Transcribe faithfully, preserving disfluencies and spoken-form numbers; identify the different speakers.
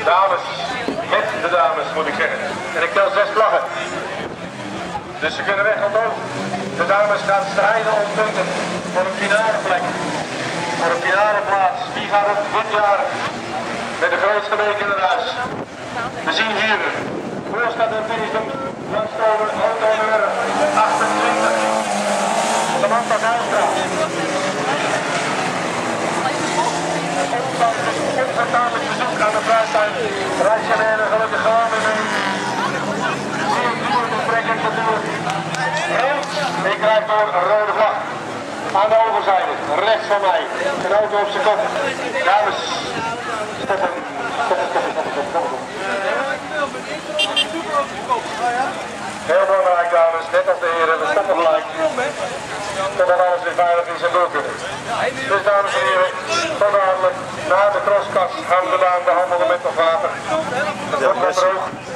Speaker 1: dames met de dames moet ik zeggen. En ik tel zes vlaggen. Dus ze kunnen weg omhoog. De dames gaan strijden om punten voor een finale plek. Voor een finale plaats. Wie gaat het dit jaar met de grootste week in het huis? We zien hier voorstad en finishmen langskomen, auto nummer achtentwintig. Samantha Zijlstra. Ondanks het onvertuinlijk bezoek aan de prijstuin rijdt Janelle gelukkig gewoon weer mee. Zeer duur betrekkelijk natuurlijk. Rood, ik krijg door een rode vlag. Aan de overzijde, rechts van mij, een auto op zijn kop. Dames, stoppen. Stoppen, stoppen, stoppen, stoppen. Heel belangrijk dames, net als de heren, we stoppen gelijk. Totdat alles weer veilig is en door kunnen. Dus dames en heren, tot dadelijk, na de crosskast gaan we de baan behandelen met nog water. Het wordt nog droog.